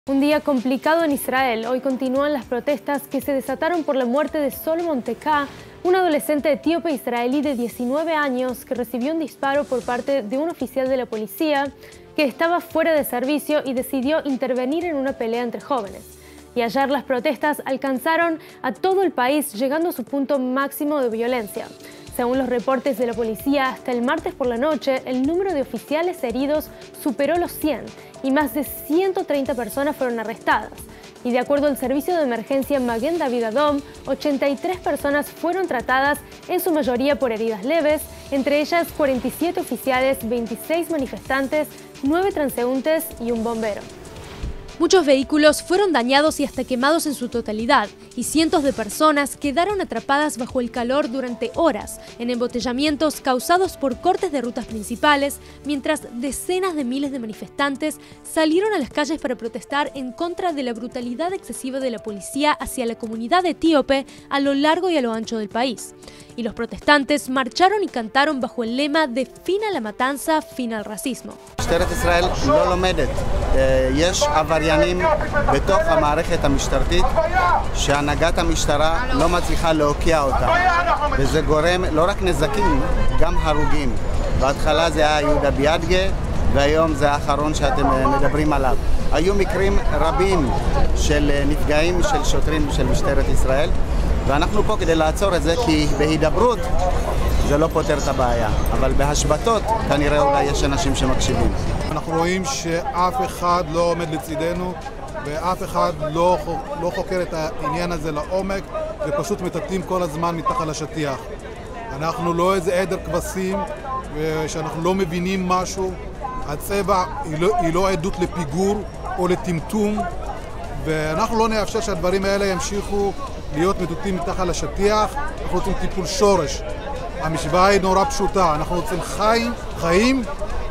Un día complicado en Israel. Hoy continúan las protestas que se desataron por la muerte de Solomon Tekah, un adolescente etíope israelí de 19 años que recibió un disparo por parte de un oficial de la policía que estaba fuera de servicio y decidió intervenir en una pelea entre jóvenes. Y ayer las protestas alcanzaron a todo el país, llegando a su punto máximo de violencia. Según los reportes de la policía, hasta el martes por la noche, el número de oficiales heridos superó los 100 y más de 130 personas fueron arrestadas. Y de acuerdo al servicio de emergencia Maguen David Adom, 83 personas fueron tratadas, en su mayoría por heridas leves, entre ellas 47 oficiales, 26 manifestantes, 9 transeúntes y un bombero. Muchos vehículos fueron dañados y hasta quemados en su totalidad, y cientos de personas quedaron atrapadas bajo el calor durante horas en embotellamientos causados por cortes de rutas principales, mientras decenas de miles de manifestantes salieron a las calles para protestar en contra de la brutalidad excesiva de la policía hacia la comunidad etíope a lo largo y a lo ancho del país. Y los protestantes marcharon y cantaron bajo el lema de fin a la matanza, fin al racismo. משטרת ישראל לא לומדת. יש עבריינים בתוך המערכת המשטרתית שהנהגת המשטרה לא מצליחה להוקיע אותם. וזה גורם לא רק נזקים, גם הרוגים. בהתחלה זה היה יהודה ביאדגה, והיום זה האחרון שאתם מדברים עליו. היו מקרים רבים של נפגעים של שוטרים של משטרת ישראל, ואנחנו פה כדי לעצור את זה, כי בהידברות זה לא פותר את הבעיה, אבל בהשבתות כנראה אולי יש אנשים שמקשיבים. אנחנו רואים שאף אחד לא עומד לצידנו ואף אחד לא חוקר את העניין הזה לעומק ופשוט מטאטאים כל הזמן מתחת לשטיח. אנחנו לא איזה עדר כבשים שאנחנו לא מבינים משהו. הצבע היא לא עדות לפיגור או לטמטום, ואנחנו לא נאפשר שהדברים האלה ימשיכו להיות מטאטאים מתחת לשטיח. אנחנו רוצים טיפול שורש. המשוואה היא נורא פשוטה, אנחנו רוצים חיים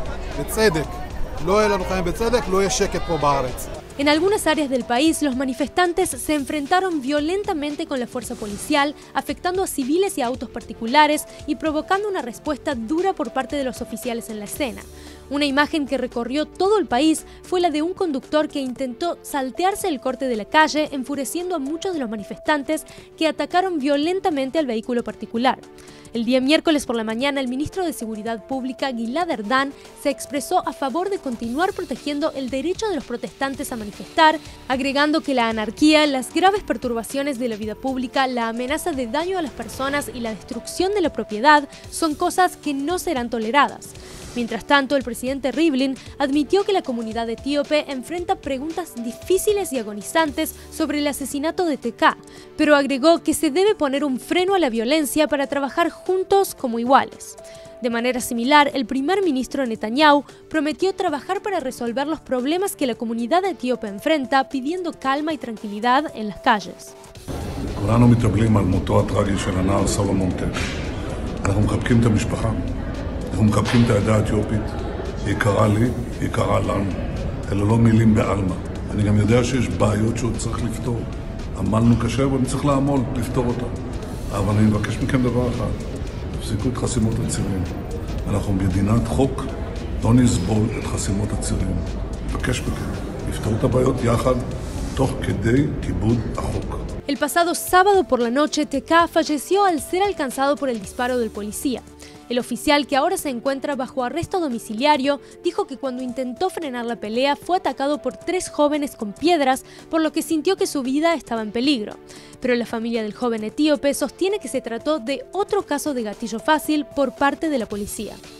בצדק. לא יהיה לנו חיים בצדק, לא יהיה שקט פה בארץ. En algunas áreas del país, los manifestantes se enfrentaron violentamente con la fuerza policial, afectando a civiles y a autos particulares y provocando una respuesta dura por parte de los oficiales en la escena. Una imagen que recorrió todo el país fue la de un conductor que intentó saltearse el corte de la calle, enfureciendo a muchos de los manifestantes que atacaron violentamente al vehículo particular. El día miércoles por la mañana, el ministro de Seguridad Pública, Gilad Erdan, se expresó a favor de continuar protegiendo el derecho de los protestantes a manifestar, agregando que la anarquía, las graves perturbaciones de la vida pública, la amenaza de daño a las personas y la destrucción de la propiedad son cosas que no serán toleradas. Mientras tanto, el presidente Rivlin admitió que la comunidad etíope enfrenta preguntas difíciles y agonizantes sobre el asesinato de Tekah, pero agregó que se debe poner un freno a la violencia para trabajar juntos como iguales. De manera similar, el primer ministro Netanyahu prometió trabajar para resolver los problemas que la comunidad etíope enfrenta, pidiendo calma y tranquilidad en las calles. כולנו מתאבלים על מותו הטרגי של הנער סולומון טקה. אנחנו מחבקים את המשפחה. אנחנו מחבקים את העדה האתיופית, היא יקרה לי, היא יקרה לנו. אלה לא מילים בעלמא. אני גם יודע שיש בעיות שעוד צריך לפתור. עמלנו קשה ואני צריך לעמול, לפתור אותה. אבל אני מבקש מכם דבר אחד, תפסיקו את חסימות הצירים. אנחנו מדינת חוק, לא נסבול את חסימות הצירים. מבקש מכם, לפתור את הבעיות יחד, תוך כדי כיבוד החוק. El pasado sábado por la noche, Tekah falleció al ser alcanzado por el disparo del policía. El oficial, que ahora se encuentra bajo arresto domiciliario, dijo que cuando intentó frenar la pelea fue atacado por 3 jóvenes con piedras, por lo que sintió que su vida estaba en peligro. Pero la familia del joven etíope sostiene que se trató de otro caso de gatillo fácil por parte de la policía.